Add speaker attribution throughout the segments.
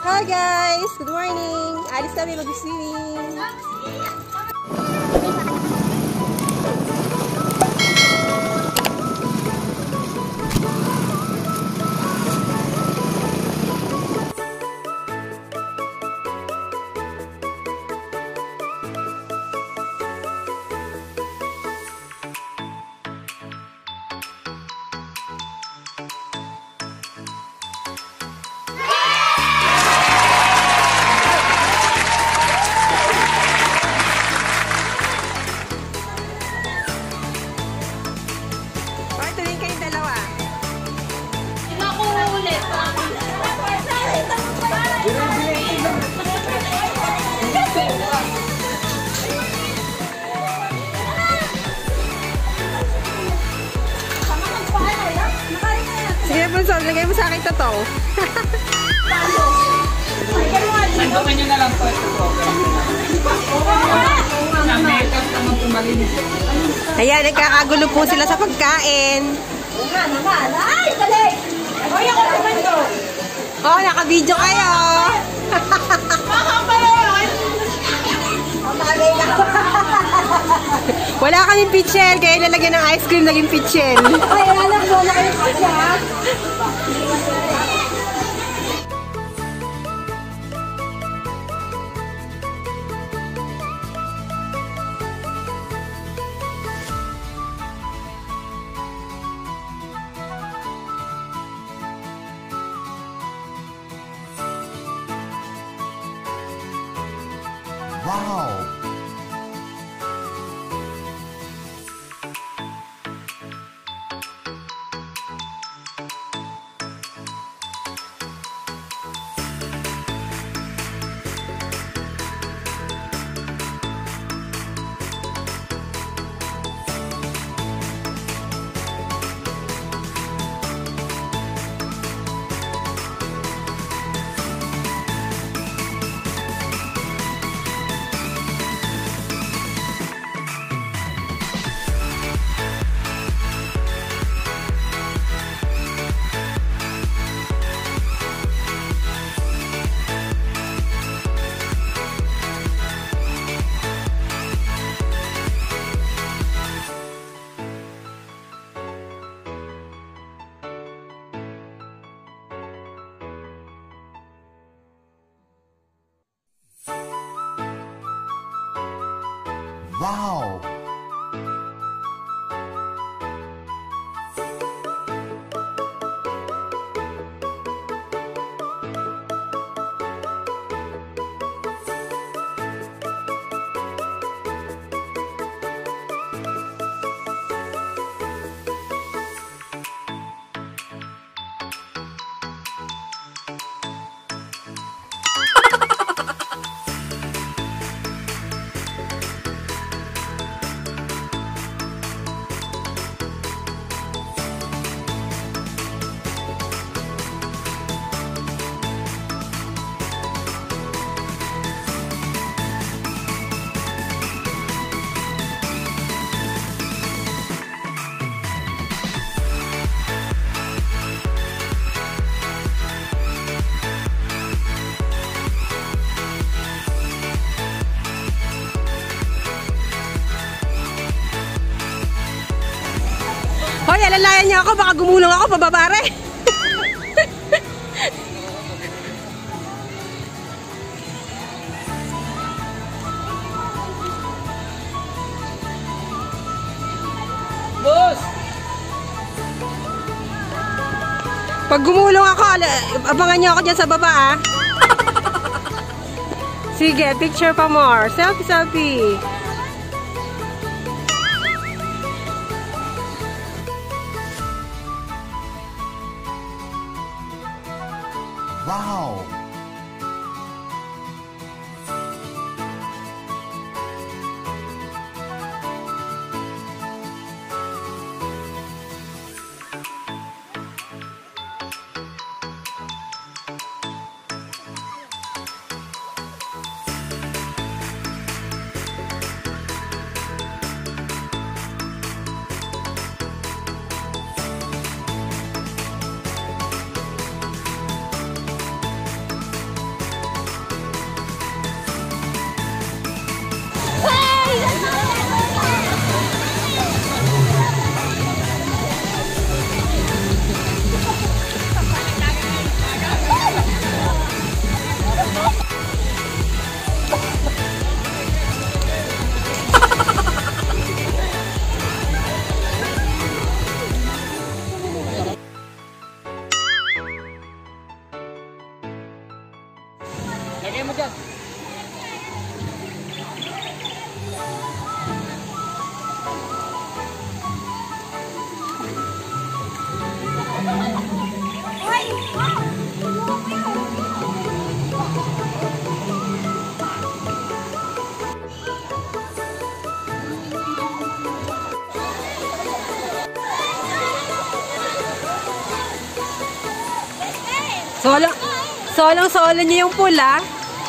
Speaker 1: Hi guys! Good morning! Alis kami mag-swimming! Bunso, lagay mo sa akin totoo.
Speaker 2: Sandukan nyo na lang po ito po. Sa makeup naman po malinis.
Speaker 1: Ayan, nagkakagulo po sila sa pagkain.
Speaker 3: Ay, dali! Ay, ako naman to.
Speaker 1: Oh, naka-video kayo. Wala kaming pitchel, kaya nalagyan ng ice cream, naging pitchel.
Speaker 3: Ay, alam ko na yung siya.
Speaker 4: Wow! Wow!
Speaker 1: Hoy, alalayan niyo ako, baka gumulong ako pababare.
Speaker 2: Boss!
Speaker 1: Pag gumulong ako, abangan niyo ako dyan sa baba, ah. Sige, picture pa more. Selfie, selfie.
Speaker 4: Wow!
Speaker 2: Lagay mo dyan.
Speaker 1: Solong-solo niya yung pula.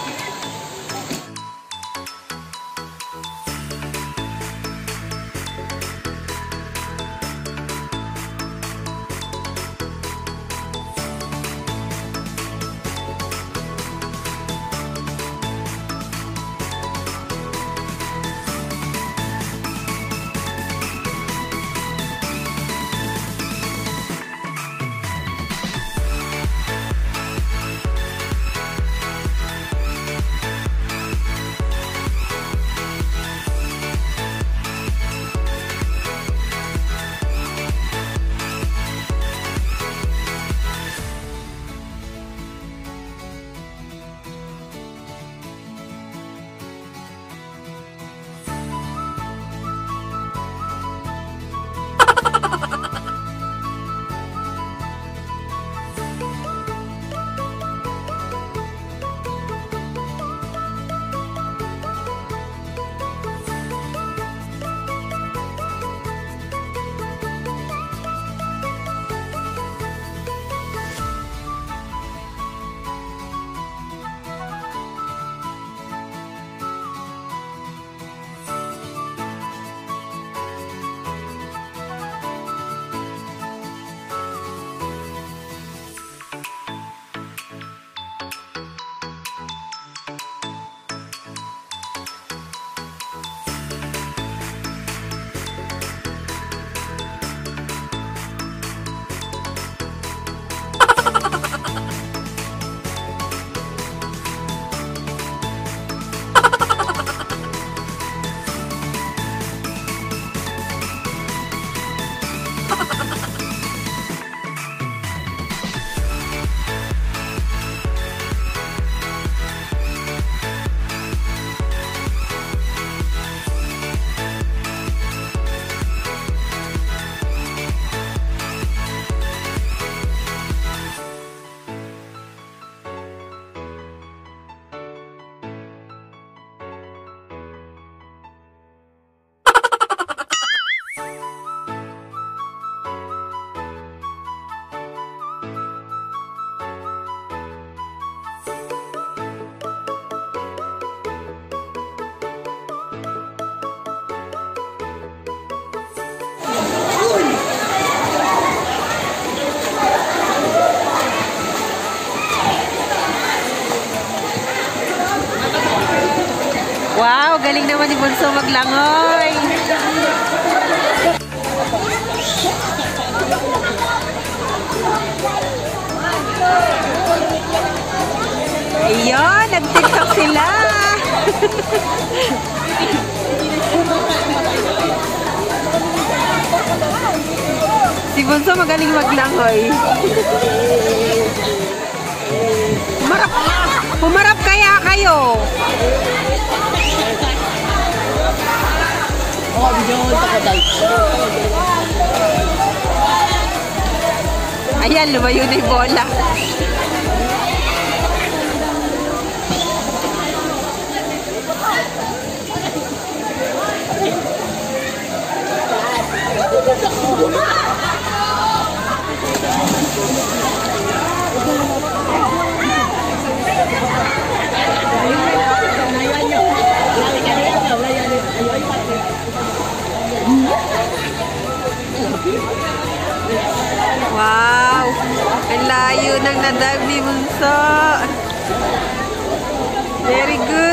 Speaker 1: Wow, galing naman ni Bunso maglangoy. Ayun, nag-TikTok sila. Si Bunso magaling maglangoy. Pumarap kaya kayo. Ayan, lumayo na yung bola. Wow! Ang layo ng nadive ni Bunso. Very good.